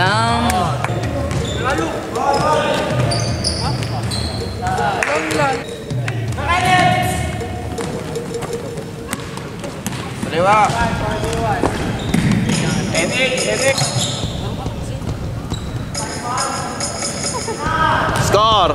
Down. Kaliwa. Edik. Score.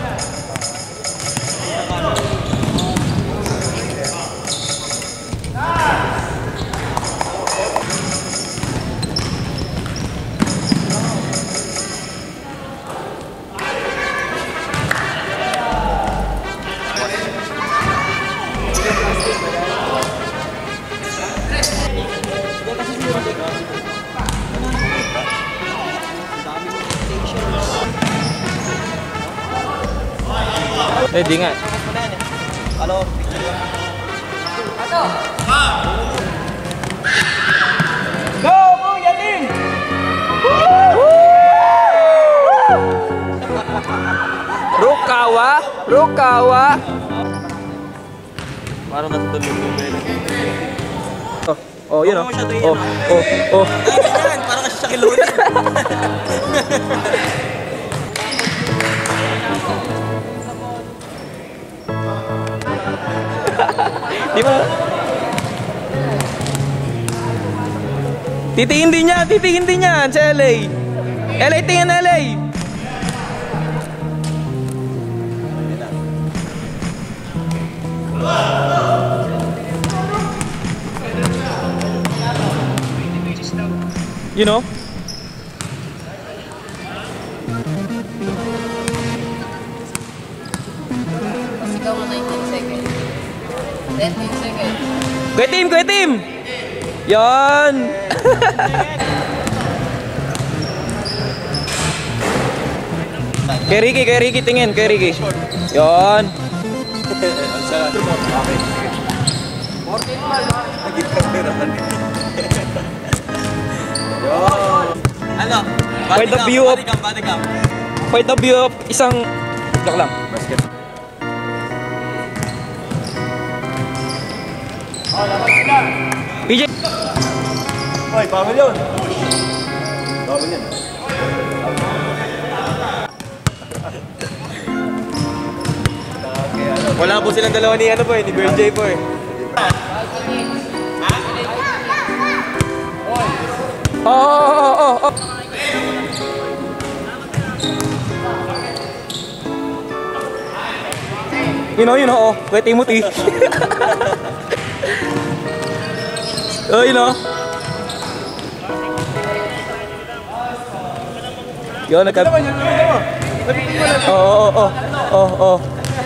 Di nga. Halo. Go, Kuya Din! Rukawa. Parang natutulog yung bela. Oh, yun oh. Oh. Ay, parang kasi sa kilunin. Di ba? Titingin din niya sa LA. LA, tingin LA. You know? Pasigaw mo 19 seconds. 10 seconds. Kuya team! Yan! Kay Ricky, tingin, kay Ricky. Yan! Ano? Point of view of isang... Joke lang. Basket. PJ! Hoy, bawal yun. Bawal yan. Wala po silang dalawa ni ano po ni BJ po eh. Oh. You know, oh, Kuya Timothy. Oh, you know. Yun, nagka... Oh.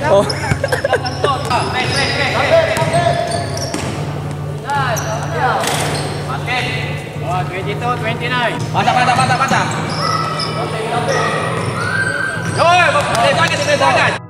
Oh, 22, 29. Pasa. Hoy, sagad.